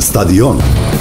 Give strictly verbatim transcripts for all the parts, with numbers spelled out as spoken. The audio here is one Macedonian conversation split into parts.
Стадион.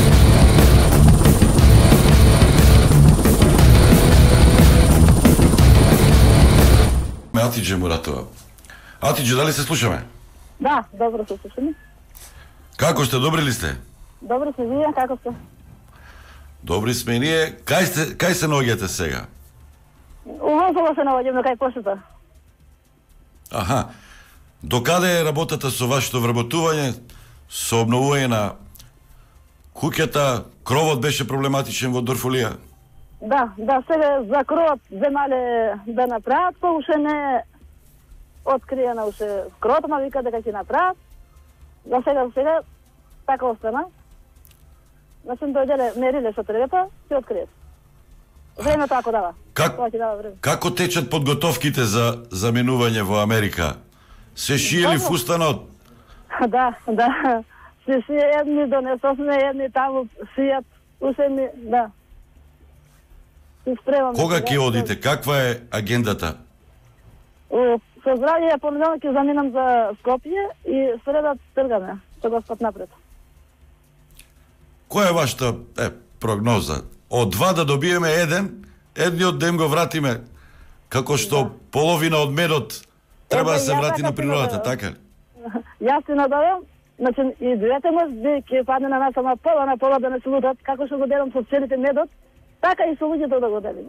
Атидже Муратова. Атидже, дали се слушаме? Да, добро се слушаме. Како сте, добри ли сте? Добро сме, вие како сте? Добри сме ние. Кај сте, кај се наоѓате сега? У Возово се наоѓаме кај пошта. Аха. Докаде е работата со вашето вработување, со обновување на куќата, кровот беше проблематичен во Дорфулија? Да, да, сега за кровот земале да направат, па уште не откриена уште кровот, ма вика дека ќе направат. За сега, сега, така остана. Значи, дојделе, мериле што треба, ќе откриет. Времето ако дава. Как, Тоа ќе дава време. како течат подготовките за заменување во Америка? Се шиели Добро. фустанот? Да, да. Се си едни донесовме, едни таму сијат, уште ми, да. Се спремаме. Кога сега. ќе одите? Каква е агендата? У- Со здравје ја понеделник ќе заминам за Скопје и среда тргаме со Господ напред. Која е вашата е, прогноза? Од два да добиеме еден, едниот да им го вратиме, како што Да. половина од медот треба да Еве, се ја врати така на се природата, надевам. така ли? Јас се надавам, значи и двете можби ќе падне на нас, ама пола на пола да не се лутат, како што го делам со целите медот, така и со луѓето да го делиме.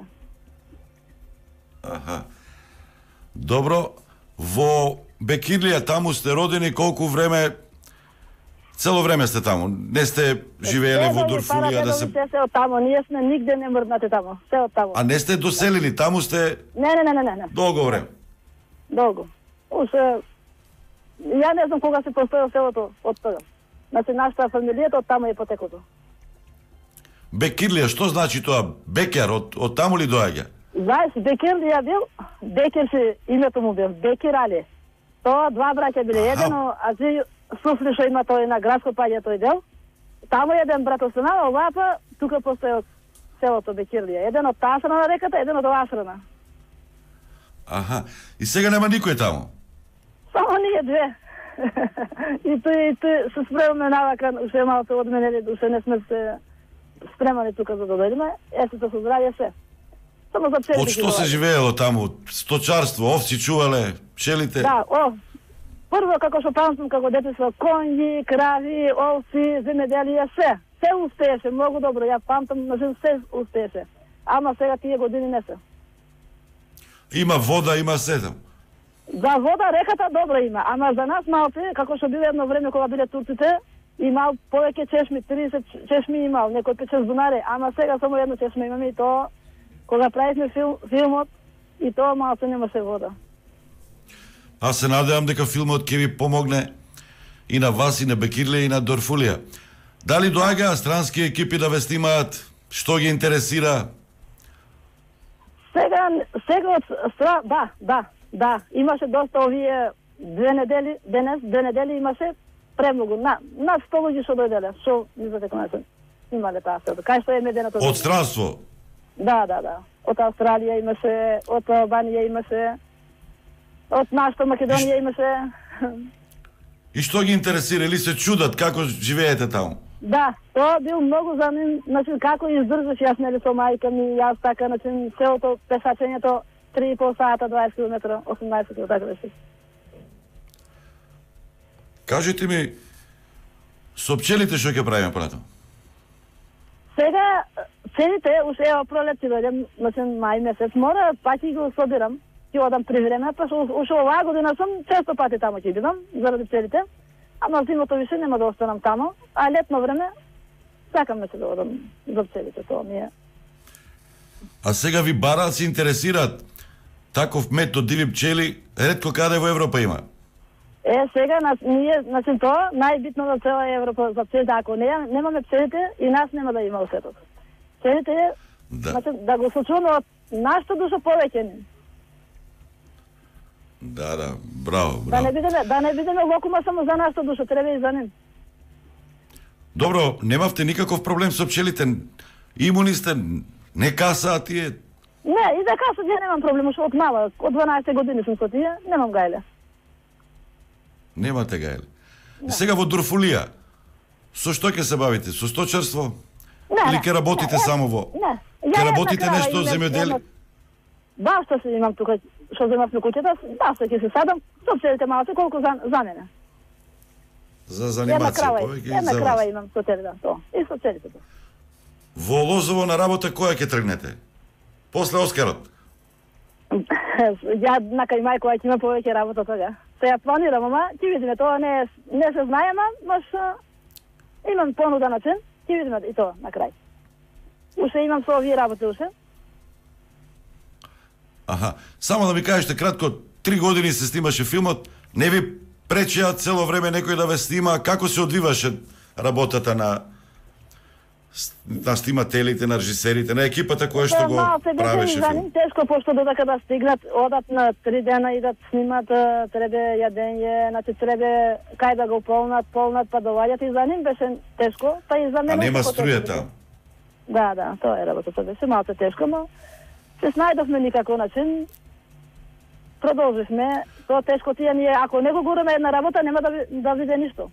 Аха. Добро, во Бекирлија таму сте родени, колку време, цело време сте таму, не сте живееле во Дорфулија да се... Се, се од таму, ние сме нигде не мрднати таму, се од таму. А не сте доселени, таму сте Не, не, не, не, не, не. долго време. Долго. Уште ја не знам кога се постојал селото од тога. Значи нашата фамилијата од таму е потеклото. Бекирлија, што значи тоа? Бекер, од, од таму ли доаѓа? Знаеш, Бекир ли ја бил? Бекир си името му бил, Бекир Али. Тоа два браќа биле, Аха. еден Ази Суфли што има тој на градско паѓа тој дел. Таму еден брат останал, оваа па тука постои од селото Бекирлија. Еден од таа страна на реката, еден од оваа страна. Аха. И сега нема никој таму? Само ние две. и тој, и тој се спремаме навака, уште малку од мене, уште не сме се спремани тука за да дојдеме. Есето со здравје се. Само за пчелите. Од што се живеело таму? Сточарство, овци чувале, пчелите? Да, о. Прво како што памтам како дете со конји, крави, овци, земеделие, се. Се успееше, многу добро. Ја памтам, значи се успееше. Ама сега тие години не се. Има вода, има се таму. За вода реката добро има, ама за нас малце, како што биле едно време кога биле турците, имал повеќе чешми, тридесет чешми имал, некој пет-шест бунари, ама сега само едно чешме имаме и тоа кога правихме фил, филмот и тоа малце немаше вода. Аз се надевам дека филмот ќе ви помогне и на вас, и на Бекирлија, и на Дорфулија. Дали доаѓаа странски екипи да ве снимаат? Што ги интересира? Сега, сега од стра... Да, да, да. Имаше доста овие две недели, денес, две недели имаше премногу. На, на сто луѓе што дојделе, што мислите дека не се имале таа село. Кај што е меденото? Од странство? Да, да, да. Од Австралија имаше, од Албанија имаше, од нашата Македонија имаше. И што ги интересира? Или се чудат како живеете таму? Да, тоа бил многу за мен, значи како издржаш, јас нели со мајка ми, јас така, значи селото, пешачењето, три и пол сата, дваесет километра, осумнаесет километра, така беше. Кажете ми, со пчелите што ќе правиме понатаму? Сега, цените, уште ева пролет ќе дојдем, значи мај месец, мора, пак ќе го собирам, ќе одам при време, па што уште оваа година сум често пати таму ќе бидам, заради пчелите, ама зимото више нема да останам таму, а летно време, сакам се да одам за пчелите, тоа ми е. А сега ви бараат, се интересираат таков мед од диви пчели, ретко каде во Европа има. Е, сега, нас, ние, значи тоа, најбитно за цела Европа за пчелите, ако не, немаме пчелите, и нас нема да има осетот. Пчелите е, Да. значи, да го случуваме од нашата душа повеќе ни. Да, да, браво, Да браво. не бидеме, да не бидеме локума само за нашата душа, треба и за нив. Добро, немавте никаков проблем со пчелите. Имуни сте, не касаат тие. Не, и за касот ја немам проблем, уште од мала, од дванаесет години сум со тие, немам гајле. Немате гајле. И сега во Дорфулија, Со што ќе се бавите? Со сточарство? Не, Или не, ќе работите не, само во? Не. Ќе Ја работите една крава нешто имам, земјоделие? една- Да, што се имам тука, што земав на куќата, да, што ќе се садам, со пчелите малце, колку за, за мене. За Една занимација, крава, повеќе и една за крава вас. имам со тебе, да, то. И со пчелите. тоа. Во Лозово на работа која ќе тргнете? После Оскарот. Ја накај мајко, ќе има повеќе работа тога. Се ја планирам, ама ќе видиме, тоа не е, не се знае, ама маш а, имам понуда на чин, ќе видиме и тоа на крај. Уште имам со овие работи уште. Аха, само да ми кажете кратко, три години се снимаше филмот, не ви пречеа цело време некој да ве снима, како се одвиваше работата на на снимателите, на режисерите, на екипата која што го Малце беше правеше за филм? нив тешко, пошто додека да стигнат, одат на три дена, идат снимат, а, требе јадење, значи требе кај да го полнат, полнат, па доваѓат и за нив беше тешко, па и за мене. А нема тешко струја беше. таму. Да, да, тоа е работата, беше малце тешко, но се снајдовме никако начин. Продолживме, тоа тешко тие ние, ако не го гураме една работа, нема да, ви- да виде ништо.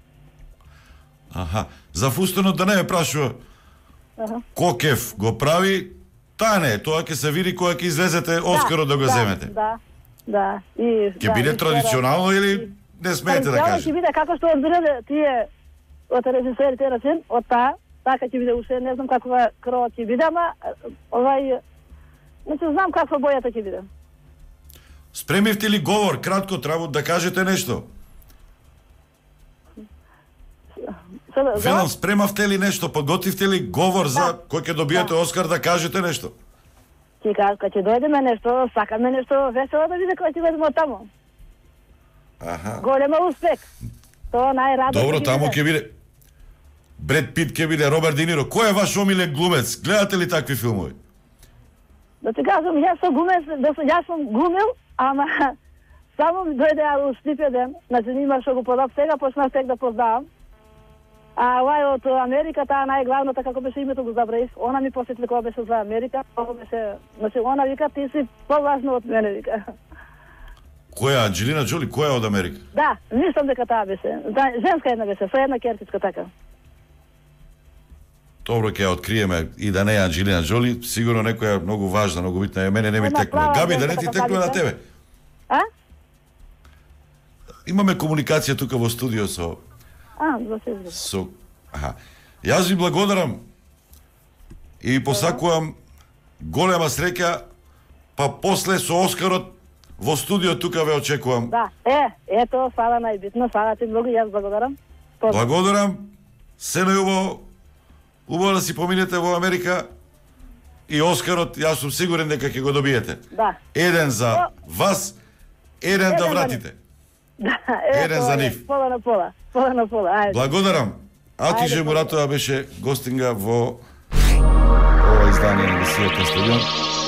Аха, за фустенот да не ме прашува Аха. Кокев го прави, таа не е, тоа ќе се види кога ќе излезете Оскарот да го да, земете. Да, да. И, Ќе да, биде и традиционално или не смеете да Традиционално кажете? ќе биде како што одбиле тие од режисерите речен, од таа, така ќе биде уште, не знам каква крова ќе биде, ама овај, не се знам каква бојата ќе биде. Спремивте ли говор, кратко, треба да кажете нешто? Се- за Велам, вас? спремавте ли нешто, подготвивте ли говор за Да. кој ќе добиете Оскар да кажете нешто? Ќе кажа, кога ќе дојдеме нешто, сакаме нешто весело да биде кога ќе бидеме од таму. Аха. Голема успех. Тоа најрадо. Добро, таму ќе биде Бред Пит ќе биде, Роберт Де Ниро. Кој е ваш омилен глумец? Гледате ли такви филмови? Да ти кажам, јас сум гумес, да сум, јас сум гумел, ама само ми дојде у Стипе ден, значи има што го подав сега, почнав тек да познавам. А овај од Америка, таа најглавната, како беше името го забравив, она ми посетли кога беше за Америка, кога беше, значи она вика, ти си поважно од мене, вика. Која, Анджелина Джоли, која од Америка? Да, мислам дека таа беше. Да, женска една беше, со една керчичка така. Добро, ќе ја откриеме и да не е Анджелина Джоли, сигурно некоја многу важна, многу битна, е мене не ми Една текнува. плава Габи, да не женска ти така текнува на битна. тебе. А? Имаме комуникација тука во студио со А, да се извини. со аха. Јас ви благодарам и ви посакувам голема среќа, па после со Оскарот во студио тука ве очекувам. Да, е, ето, фала најбитно, фала ти многу, јас благодарам. Поздрав. Благодарам. Се најубаво. Убаво да си поминете во Америка и Оскарот, јас сум сигурен дека ќе го добиете. Да. Еден за вас, еден Еден да за вратите. Да, е, Еден тоа за е, нив. Пола на пола, пола на пола, ајде. Благодарам. Атиже Ајде, Муратова беше гостинга во ова издание на Весијата стадион.